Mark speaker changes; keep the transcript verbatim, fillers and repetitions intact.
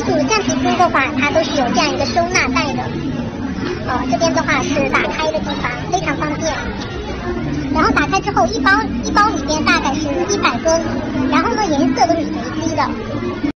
Speaker 1: 组橡皮筋的话，它都是有这样一个收纳袋的。呃，这边的话是打开的地方，非常方便。然后打开之后，一包一包里边大概是一百根，然后呢颜色都是随机的。